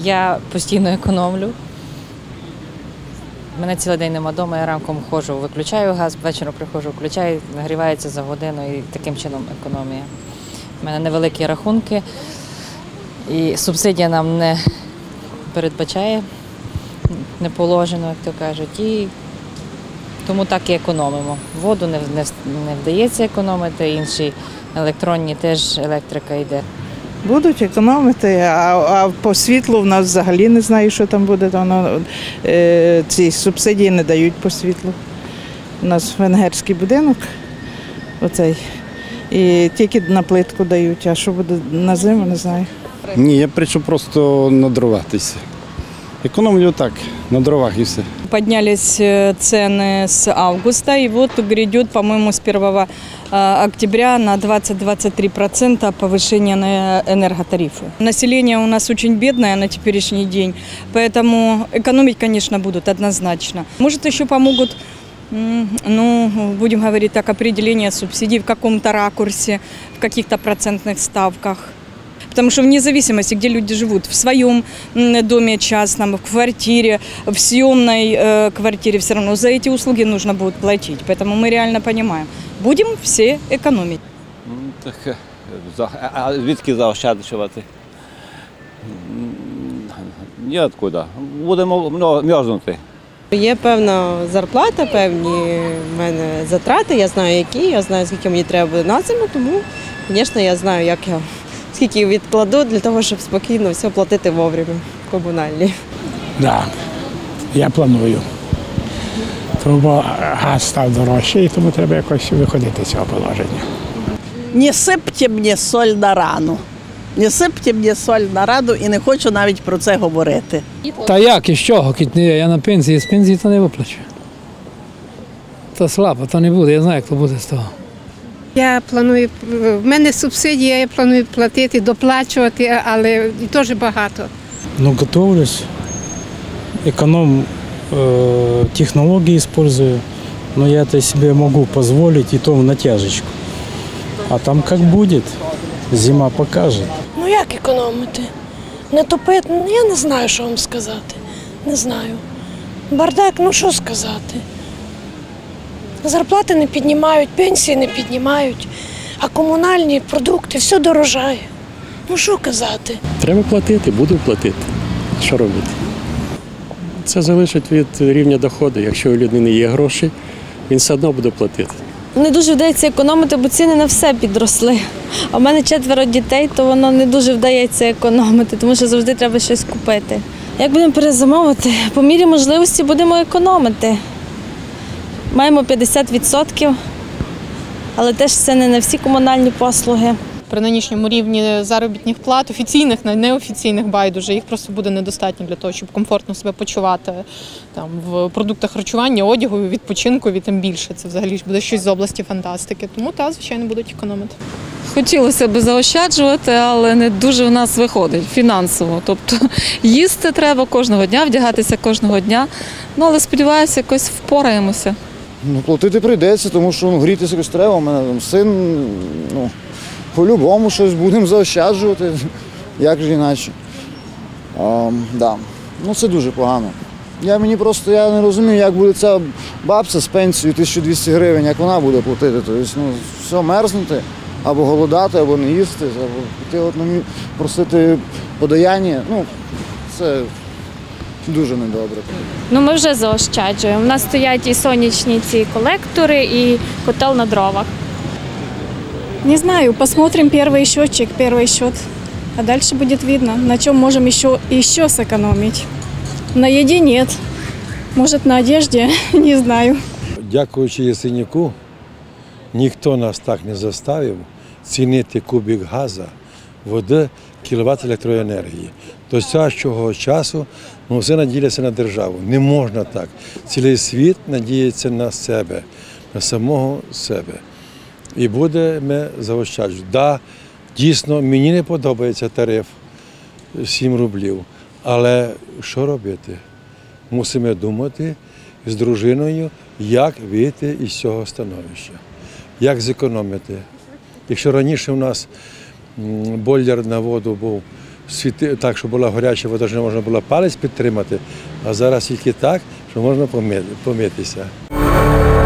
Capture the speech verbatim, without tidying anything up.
Я постійно економлю. У мене цілий день нема вдома, я ранком ходжу, виключаю газ, ввечері приходжу, включаю, нагрівається за годину і таким чином економія. У мене невеликі рахунки і субсидія нам не передбачає, не положено, як то кажуть, і тому так і економимо. Воду не, не, не вдається економити, інші електронні теж електрика йде. Будуть економити, а, а по світлу в нас взагалі не знаю, що там буде. Воно, е, ці субсидії не дають по світлу. У нас венгерський будинок, оцей, і тільки на плитку дають, а що буде на зиму, не знаю. Ні, я прийшов просто на дроватися. Экономлю так, на дровах и все. Поднялись цены с августа, и вот грядет, по-моему, с первого октября на двадцать-двадцать три процента повышение на энерготарифы. Население у нас очень бедное на теперешний день, поэтому экономить, конечно, будут однозначно. Может, еще помогут, ну, будем говорить так, определение субсидий в каком-то ракурсе, в каких-то процентных ставках. Потому что вне зависимости, где люди живут, в своем доме частном, в квартире, в съемной э, квартире, все равно за эти услуги нужно будет платить. Поэтому мы реально понимаем, будем все экономить. Так, а звідки заощаджувати? Ніоткуди. Будемо мерзнути. Є певна зарплата, певні в мене затрати, я знаю які, я знаю, скільки мені треба буде на зиму, тому, звісно, я знаю, як я, скільки відкладу для того, щоб спокійно все платити вовремя комунальні. Так, я планую. Тому газ став дорожчий, і тому треба якось виходити з цього положення. Не сипте мені соль на рану. Не сипте мені соль на рану і не хочу навіть про це говорити. Та як, і з чого? Я на пенсії, з пенсії то не виплачу. То слабо, то не буде, я знаю, як то буде з того. Я планую, в мене субсидія, я планую платити, доплачувати, але і теж багато. Ну, готовлюсь, эконом э, технологии использую, но я это себе могу позволить, и то в натяжечку. А там как будет, зима покажет. Ну як економити? Не топити, ну, я не знаю, що вам сказати. Не знаю. Бардак, ну що сказати? Зарплати не піднімають, пенсії не піднімають, а комунальні продукти, все дорожає. Ну що казати? Треба платити, буду платити. Що робити? Це залежить від рівня доходу. Якщо у людини є гроші, він все одно буде платити. Не дуже вдається економити, бо ціни на все підросли. А в мене четверо дітей, то воно не дуже вдається економити, тому що завжди треба щось купити. Як будемо перезимовувати? По мірі можливості будемо економити. Маємо п'ятдесят відсотків, але теж це не на всі комунальні послуги. При нинішньому рівні заробітних плат, офіційних, неофіційних байдуже, їх просто буде недостатньо для того, щоб комфортно себе почувати там, в продуктах харчування, одягу, відпочинку, і тим більше. Це взагалі буде щось з області фантастики. Тому, так, звичайно, будуть економити. Хотілося б заощаджувати, але не дуже в нас виходить фінансово. Тобто їсти треба кожного дня, вдягатися кожного дня. Ну, але сподіваюся, якось впораємося. Ну, платити прийдеться, тому що ну, грітися якось треба. У мене там син, ну, по-любому щось будемо заощаджувати, як же іначе. А, да. Ну, це дуже погано. Я мені просто я не розумію, як буде ця бабця з пенсією тисяча двісті гривень, як вона буде платити. Тобто, ну, все мерзнути, або голодати, або не їсти, або піти от мені просити подаяння. Ну, це дуже недобре. Ну, ми вже заощаджуємо. У нас стоять і сонячні ці колектори, і котел на дровах. Не знаю, посмотрим первый счетчик, первый счет, а дальше будет видно, на чем можем еще, еще сэкономить. На еде нет, может на одежде, не знаю. Дякуючи Яценюку, ніхто нас так не заставив цінити кубик газу, води, кіловат електроенергії. До цього часу ну, все наділяться на державу. Не можна так. Цілий світ надіється на себе, на самого себе. І будемо заощаджувати. Да, дійсно, мені не подобається тариф сім рублів, але що робити? Мусимо думати з дружиною, як вийти із цього становища, як зекономити. Якщо раніше у нас бойлер на воду був світи, так, щоб була гаряча вода, що не можна було палець підтримати, а зараз тільки так, що можна помитися.